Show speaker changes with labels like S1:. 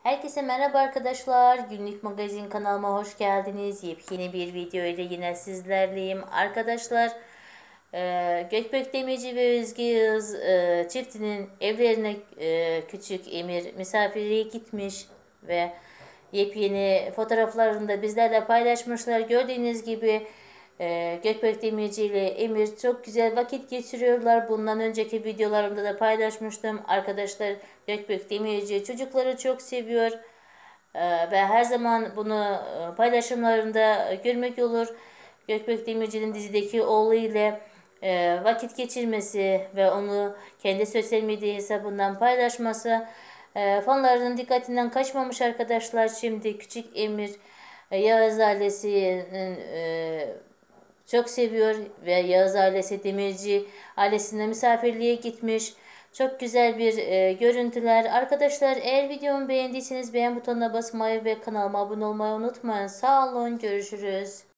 S1: Herkese merhaba arkadaşlar. Günlük Magazin kanalıma hoş geldiniz. Yepyeni bir video ile yine sizlerleyim. Arkadaşlar Gökbek Demirci ve Özge Yağız çiftinin evlerine küçük Emir misafirliğe gitmiş ve yepyeni fotoğraflarını da bizlerle paylaşmışlar. Gördüğünüz gibi Gökbek Demirci ile Emir çok güzel vakit geçiriyorlar. Bundan önceki videolarımda da paylaşmıştım. Arkadaşlar Gökbek Demirci çocukları çok seviyor. Ve her zaman bunu paylaşımlarında görmek olur. Gökbek Demirci'nin dizideki oğlu ile vakit geçirmesi ve onu kendi sosyal medya hesabından paylaşması fanlarının dikkatinden kaçmamış arkadaşlar. Şimdi Küçük Emir Yağız ailesinin çok seviyor ve Yağız ailesi Demirci ailesine misafirliğe gitmiş. Çok güzel bir görüntüler. Arkadaşlar eğer videomu beğendiyseniz beğen butonuna basmayı ve kanalıma abone olmayı unutmayın. Sağ olun, görüşürüz.